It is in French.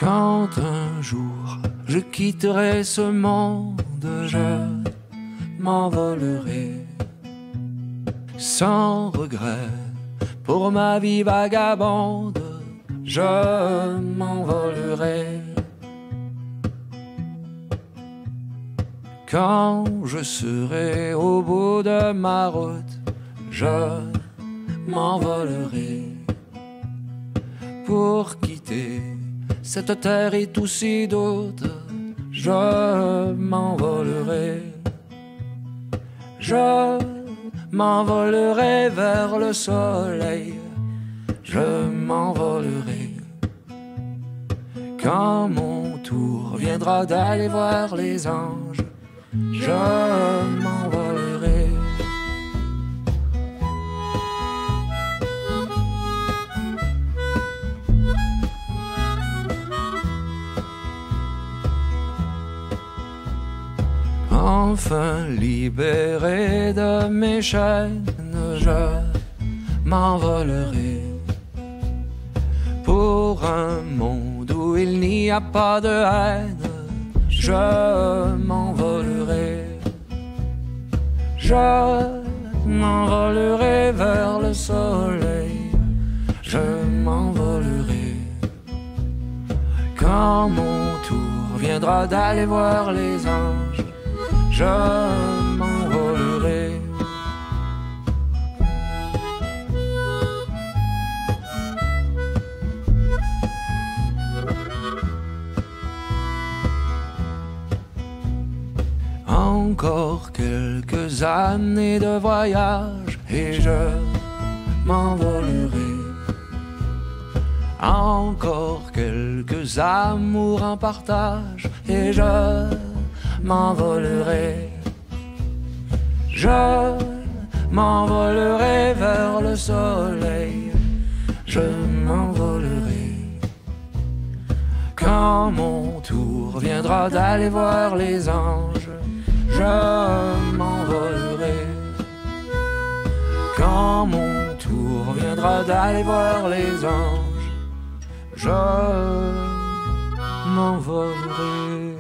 Quand un jour je quitterai ce monde, je m'envolerai sans regret pour ma vie vagabonde, je m'envolerai. Quand je serai au bout de ma route, je m'envolerai pour quitter cette terre et tous ses doutes, je m'envolerai. Je m'envolerai vers le soleil, je m'envolerai. Quand mon tour viendra d'aller voir les anges, je m'envolerai. Enfin libéré de mes chaînes, je m'envolerai pour un monde où il n'y a pas de haine, je m'envolerai. Je m'envolerai vers le soleil, je m'envolerai. Quand mon tour viendra d'aller voir les anges, je m'envolerai. Encore quelques années de voyage et je m'envolerai. Encore quelques amours en partage et je m'envolerai. Je m'envolerai vers le soleil, je m'envolerai. Quand mon tour viendra d'aller voir les anges, je m'envolerai. Quand mon tour viendra d'aller voir les anges, je m'envolerai.